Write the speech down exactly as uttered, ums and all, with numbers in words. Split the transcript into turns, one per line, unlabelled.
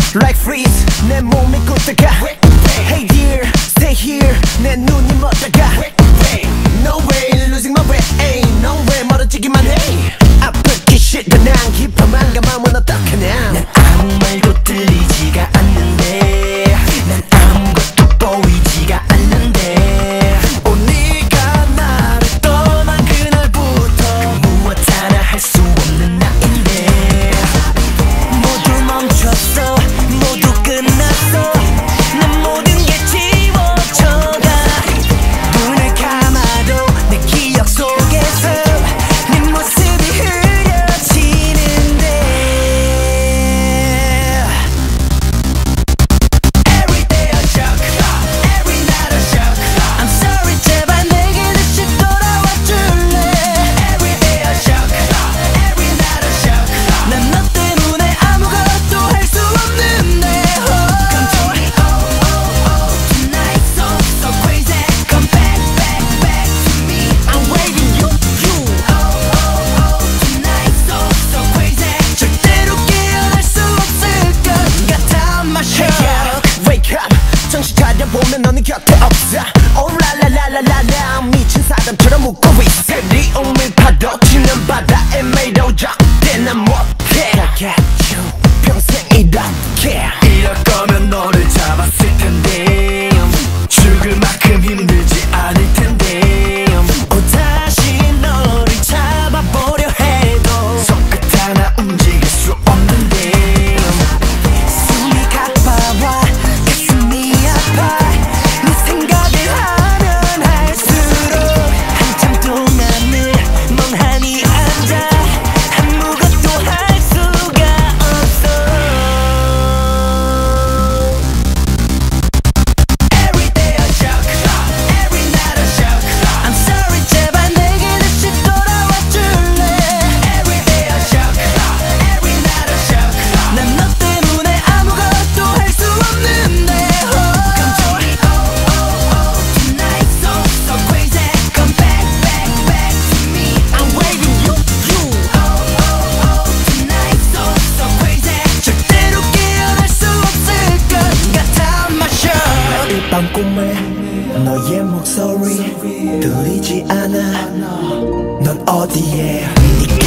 like freeze 내 몸이 굳다가 Hey dear, stay here 내 눈이 멎다가 No way, losing my way ain't no way 멀어지기만 해 아프기 싫다 난 깊어만 감하면 어떡하냐 난 아무 말도 들리지가 않는데 난 아무것도 보이지가 않는데 오 네가 나를 떠난 그날부터 무엇 하나 할 수 없는 나인데 모두 멈췄어 모두 끝났어 난 모든 게 지워져가 눈을 감아도 내 기억 속에서 네 모습이 흐려지는데 Every day a shock Every night a shock I'm sorry 제발 내게 다시 돌아와 줄래 Every day a shock Every night a shock 난 너 때문에 아무것도 할 수 없는데 Come to me oh oh oh Tonight so so crazy Come back back back to me I'm waiting you you Oh oh oh Tonight so so crazy 절대로 깨어날 수 없을 것 같아 My shock Wake up 정신 차려보면 너는 곁에 없어 Oh la la la la la la 미친 사람처럼 웃고 있어 그리움을 파도치는 바다에 매도적 난 못해 I got you 평생 이렇게 이럴 거면 너를 잡았을 텐데 죽을 만큼 힘들지 않을 텐데 오 다시 너를 잡아보려 해도 손끝 하나 움직일 수 없는데 숨이 가빠와 가슴이 아파 네 생각을 하면 할수록 한참 동안을 멍하니 앉아 아무것도 할 수가 없어 Every day a shock Every night a shock I'm sorry 제발 내게 다시 돌아와 줄래 Every day a shock Every night a shock 난 너 때문에 아무것도 할 수 없는데 Come to me oh oh oh Tonight so so crazy Come back back back to me I'm waiting you you Oh oh oh Tonight so so crazy 절대로 깨어날 수 없을 것 같아 My shock 매일 밤 꿈에 너의 목소리 들리지 않아 넌 어디에